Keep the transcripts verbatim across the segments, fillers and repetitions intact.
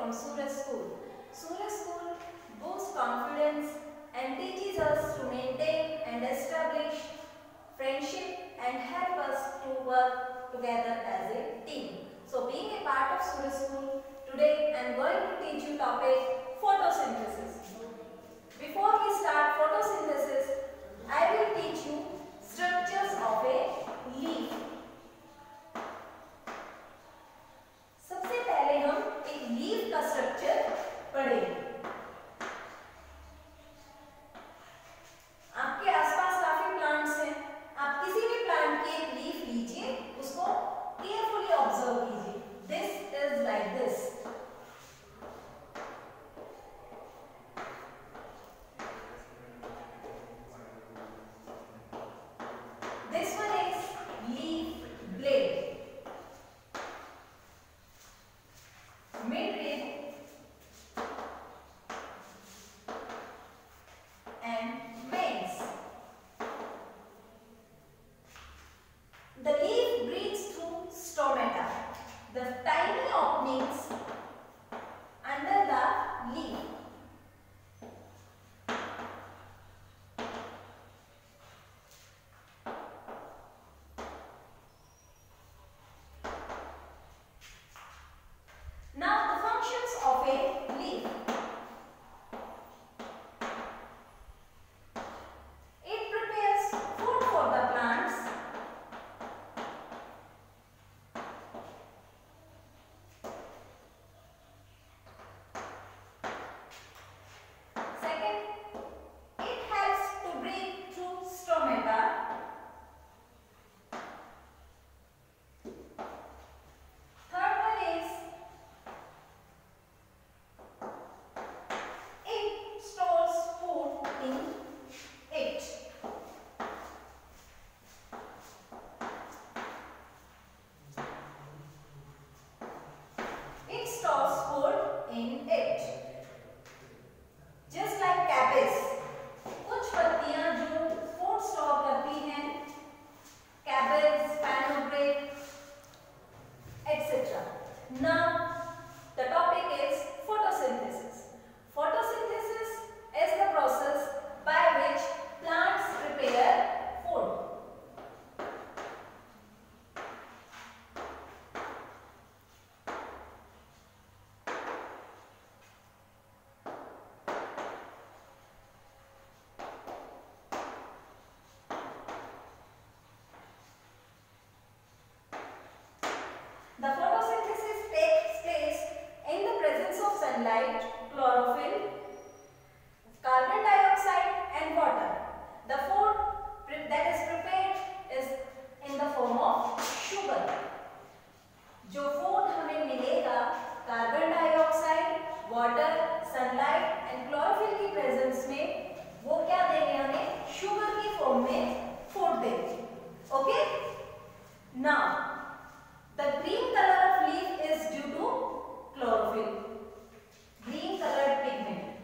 from SURAJ school. SURAJ school boosts confidence and teaches us to maintain and establish friendship and help us to work together as a team. So being a part of SURAJ school, today I am going to teach you topic photosynthesis. Before we start photosynthesis, I will teach you structures of a leaf. सबसे पहले हम एक leaf का structure पढ़ेंगे। आपके आसपास काफी plants हैं, आप किसी भी प्लांट की एक लीफ लीजिए, उसको केयरफुली ऑब्जर्व कीजिए। This is like this. This one is leaf blade. Midrib and veins. The leaf breathes through stomata, the tiny openings under the leaf. Now the functions of a leaf. It prepares food for the plants. Second, it helps to breathe through stomata. Third one is it stores food in it. It stores food in it. Just like cabbage, कुछ पत्तियां जो food store करती हैं, cabbage, fenugreek, et cetera. Now the topic is photosynthesis. Photosynthesis is the process by which plants prepare food. The photosynthesis takes place in the presence of sunlight, chlorophyll, carbon dioxide and water. The food that is prepared is in the form of sugar. जो food हमें मिलेगा carbon dioxide, water, sunlight and chlorophyll की presence में, वो क्या देंगे हमें? Sugar की फॉर्म में फूड देंगे। Okay? Now the green color of leaf is due to chlorophyll, green colored pigment.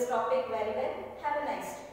topic very well. Have a nice day.